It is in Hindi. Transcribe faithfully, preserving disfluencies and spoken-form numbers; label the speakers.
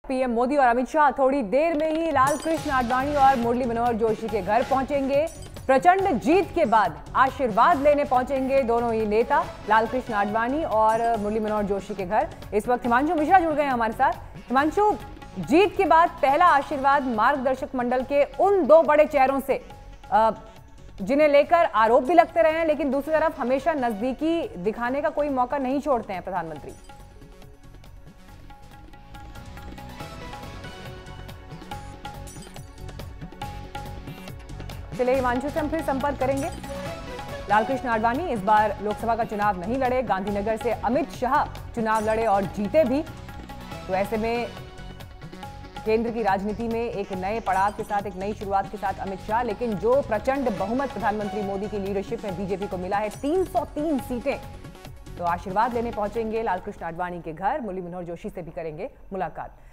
Speaker 1: पीएम मोदी और अमित शाह थोड़ी देर में ही लाल कृष्ण आडवाणी और मुरली मनोहर जोशी के घर पहुंचेंगे। प्रचंड जीत के बाद आशीर्वाद लेने पहुंचेंगे दोनों ही नेता, लाल कृष्ण आडवाणी और मुरली मनोहर जोशी के घर। इस वक्त हिमांशु मिश्रा जुड़ गए हैं हमारे साथ। हिमांशु, जीत के बाद पहला आशीर्वाद मार्गदर्शक मंडल के उन दो बड़े चेहरों से जिन्हें लेकर आरोप भी लगते रहे हैं, लेकिन दूसरी तरफ हमेशा नजदीकी दिखाने का कोई मौका नहीं छोड़ते हैं प्रधानमंत्री। चलिए हिमांशु से हम फिर संपर्क करेंगे। लालकृष्ण आडवाणी इस बार लोकसभा का चुनाव नहीं लड़े, गांधीनगर से अमित शाह चुनाव लड़े और जीते भी। तो ऐसे में केंद्र की राजनीति में एक नए पड़ाव के साथ, एक नई शुरुआत के साथ अमित शाह, लेकिन जो प्रचंड बहुमत प्रधानमंत्री मोदी की लीडरशिप में बीजेपी को मिला है, तीन सौ तीन सीटें, तो आशीर्वाद लेने पहुंचेंगे लालकृष्ण आडवाणी के घर। मुरली मनोहर जोशी से भी करेंगे मुलाकात।